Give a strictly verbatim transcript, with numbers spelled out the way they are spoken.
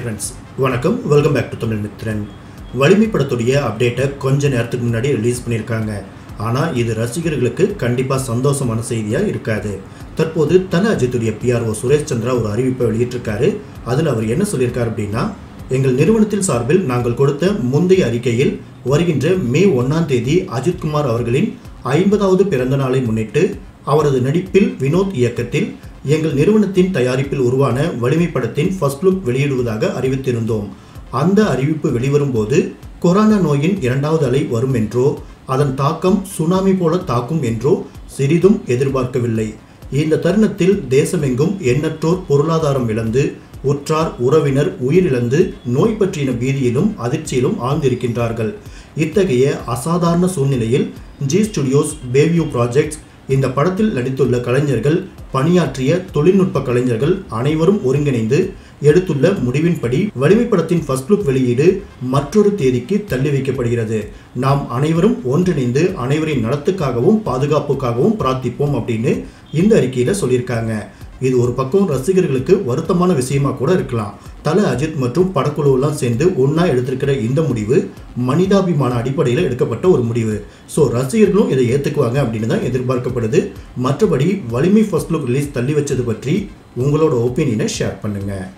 friends, வணக்கம். Welcome back to Tamil Mithran. வலிமை படத்துடைய அப்டேட்டை கொஞ்ச நேரத்துக்கு முன்னாடி ரிலீஸ் பண்ணியிருக்காங்க. ஆனால் இது ரசிகர்களுக்கு கண்டிப்பாக சந்தோஷமான செய்தியாக இருக்காது. தற்போது தல அஜித்துடைய பிஆர்ஓ சுரேஷ் சந்திரா ஒரு அறிவிப்பை வெளியிட்டிருக்காரு. அதில் அவர் என்ன சொல்லியிருக்காரு அப்படின்னா, எங்கள் நிறுவனத்தின் சார்பில் நாங்கள் கொடுத்த முந்தைய அறிக்கையில் வருகின்ற மே ஒன்றாம் தேதி அஜித் குமார் அவர்களின் ஐம்பதாவது பிறந்த நாளை முன்னிட்டு அவரது நடிப்பில் வினோத் இயக்கத்தில் எங்கள் நிறுவனத்தின் தயாரிப்பில் உருவான வலிமை படத்தின் ஃபர்ஸ்ட் லுக் வெளியிடுவதாக அறிவித்திருந்தோம். அந்த அறிவிப்பு வெளிவரும் போது கொரோனா நோயின் இரண்டாவது அலை வரும் என்றோ அதன் தாக்கம் சுனாமி போல தாக்கும் என்றோ சிறிதும் எதிர்பார்க்கவில்லை. இந்த தருணத்தில் தேசமெங்கும் எண்ணற்றோர் பொருளாதாரம் இழந்து உற்றார் உறவினர் உயிரிழந்து நோய் பற்றின பீதியிலும் அதிர்ச்சியிலும் ஆழ்ந்திருக்கின்றார்கள். இத்தகைய அசாதாரண சூழ்நிலையில் ஜி ஸ்டுடியோஸ் பேவியூ ப்ராஜெக்ட்ஸ் இந்த படத்தில் நடித்துள்ள கலைஞர்கள் பணியாற்றிய தொழில்நுட்ப கலைஞர்கள் அனைவரும் ஒருங்கிணைந்து எடுத்துள்ள முடிவின்படி வலிமை படத்தின் ஃபர்ஸ்ட் லுக் வெளியீடு மற்றொரு தேதிக்கு தள்ளி வைக்கப்படுகிறது. நாம் அனைவரும் ஒன்றிணைந்து அனைவரின் நலத்துக்காகவும் பாதுகாப்புக்காகவும் பிரார்த்திப்போம் அப்படின்னு இந்த அறிக்கையில சொல்லியிருக்காங்க. இது ஒரு பக்கம் ரசிகர்களுக்கு வருத்தமான விஷயமா கூட இருக்கலாம். தல அஜித் மற்றும் படக்குழுவெல்லாம் சேர்ந்து ஒன்னா எடுத்திருக்கிற இந்த முடிவு மனிதாபிமான அடிப்படையில் எடுக்கப்பட்ட ஒரு முடிவு. ஸோ ரசிகர்களும் இதை ஏற்றுக்குவாங்க அப்படின்னு தான் எதிர்பார்க்கப்படுது. மற்றபடி வலிமை ஃபர்ஸ்ட் லுக் ரிலீஸ் தள்ளி வச்சது பற்றி உங்களோட ஒப்பீனியனை ஷேர் பண்ணுங்க.